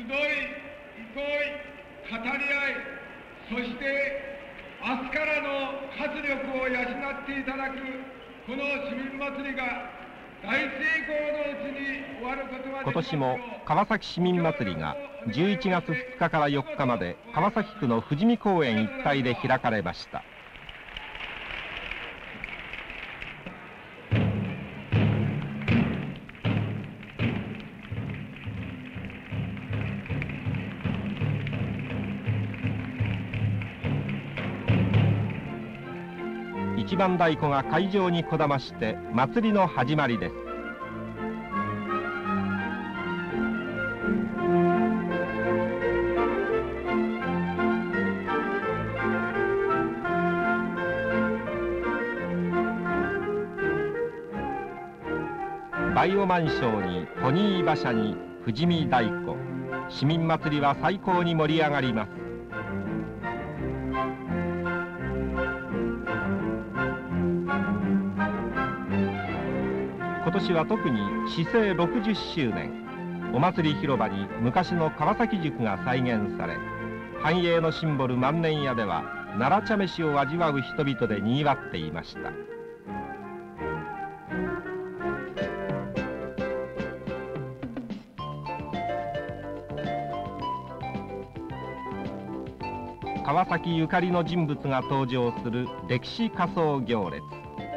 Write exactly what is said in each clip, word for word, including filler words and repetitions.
い、憩い、語り合い、そして明日からの活力を養っていただくこの市民祭りが大成功のうちに終わることができますよう。 今年も川崎市民祭りがじゅういちがつふつかからよっかまで川崎区の富士見公園一帯で開かれました。一番太鼓が会場にこだまして祭りの始まりです。バイオマンショーにトニー馬車に富士見太鼓、市民祭りは最高に盛り上がります。今年は特に市制ろくじゅっしゅうねん、お祭り広場に昔の川崎宿が再現され、繁栄のシンボル万年屋では奈良茶飯を味わう人々でにぎわっていました。川崎ゆかりの人物が登場する歴史仮装行列。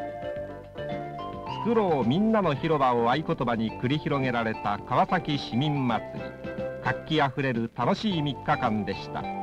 作ろうみんなの広場を合言葉に繰り広げられた川崎市民祭り、活気あふれる楽しいみっかかんでした。